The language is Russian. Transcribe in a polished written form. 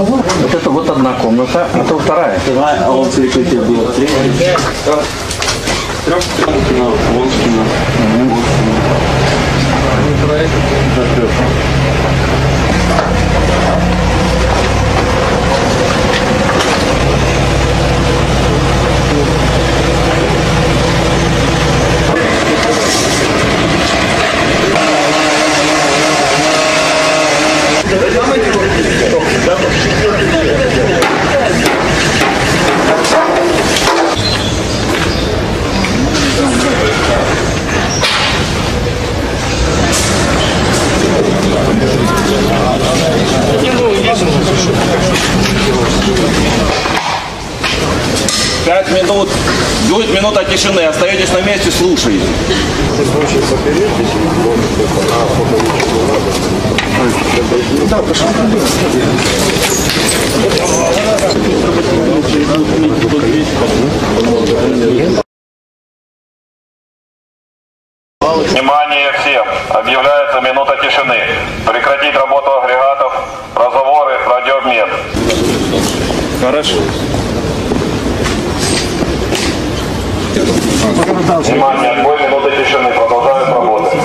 Вот это вот одна комната, а то вторая. А он перекрытие было третье. Трехкина, Вонскина. Пять минут. Будет минута тишины. Остаетесь на месте, слушаете. Да, пошли. Внимание всем! Объявляется минута тишины. Прекратить работу агрегатов, разговоры, радиообмен. Хорошо. Внимание, отбой, минута тишины. Продолжают работать.